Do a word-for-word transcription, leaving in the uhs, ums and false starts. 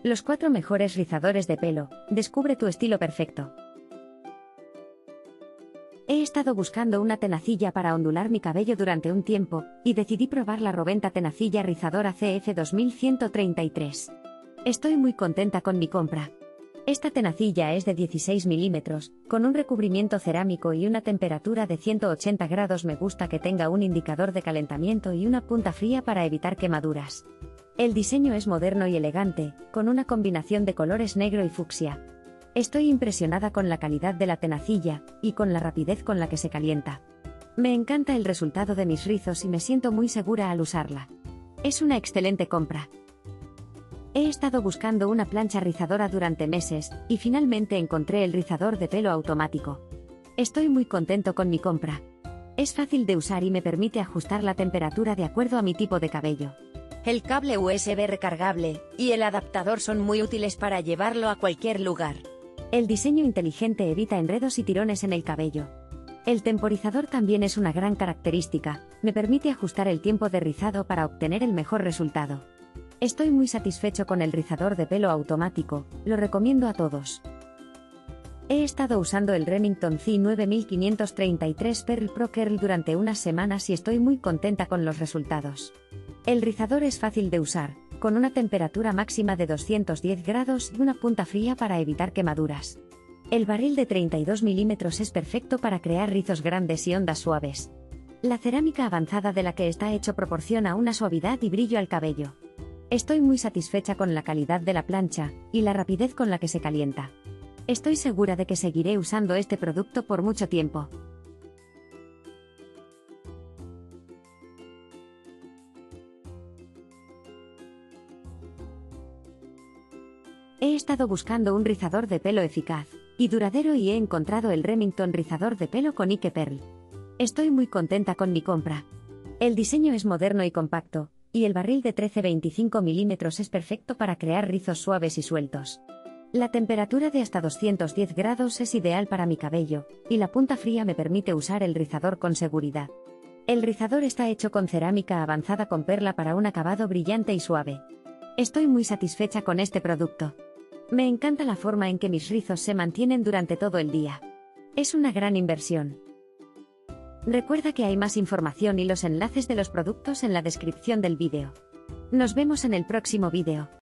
Los cuatro mejores rizadores de pelo. Descubre tu estilo perfecto. He estado buscando una tenacilla para ondular mi cabello durante un tiempo, y decidí probar la Roventa Tenacilla Rizadora C F dos mil ciento treinta y tres. Estoy muy contenta con mi compra. Esta tenacilla es de dieciséis milímetros, con un recubrimiento cerámico y una temperatura de ciento ochenta grados. Me gusta que tenga un indicador de calentamiento y una punta fría para evitar quemaduras. El diseño es moderno y elegante, con una combinación de colores negro y fucsia. Estoy impresionada con la calidad de la tenacilla, y con la rapidez con la que se calienta. Me encanta el resultado de mis rizos y me siento muy segura al usarla. Es una excelente compra. He estado buscando una plancha rizadora durante meses, y finalmente encontré el rizador de pelo automático. Estoy muy contento con mi compra. Es fácil de usar y me permite ajustar la temperatura de acuerdo a mi tipo de cabello. El cable U S B recargable y el adaptador son muy útiles para llevarlo a cualquier lugar. El diseño inteligente evita enredos y tirones en el cabello. El temporizador también es una gran característica, me permite ajustar el tiempo de rizado para obtener el mejor resultado. Estoy muy satisfecho con el rizador de pelo automático, lo recomiendo a todos. He estado usando el Remington C nueve mil quinientos treinta y tres Pearl Pro Curl durante unas semanas y estoy muy contenta con los resultados. El rizador es fácil de usar, con una temperatura máxima de doscientos diez grados y una punta fría para evitar quemaduras. El barril de treinta y dos milímetros es perfecto para crear rizos grandes y ondas suaves. La cerámica avanzada de la que está hecho proporciona una suavidad y brillo al cabello. Estoy muy satisfecha con la calidad de la plancha, y la rapidez con la que se calienta. Estoy segura de que seguiré usando este producto por mucho tiempo. He estado buscando un rizador de pelo eficaz y duradero y he encontrado el Remington rizador de pelo con Ike Pearl. Estoy muy contenta con mi compra. El diseño es moderno y compacto, y el barril de trece a veinticinco milímetros es perfecto para crear rizos suaves y sueltos. La temperatura de hasta doscientos diez grados es ideal para mi cabello, y la punta fría me permite usar el rizador con seguridad. El rizador está hecho con cerámica avanzada con perla para un acabado brillante y suave. Estoy muy satisfecha con este producto. Me encanta la forma en que mis rizos se mantienen durante todo el día. Es una gran inversión. Recuerda que hay más información y los enlaces de los productos en la descripción del vídeo. Nos vemos en el próximo vídeo.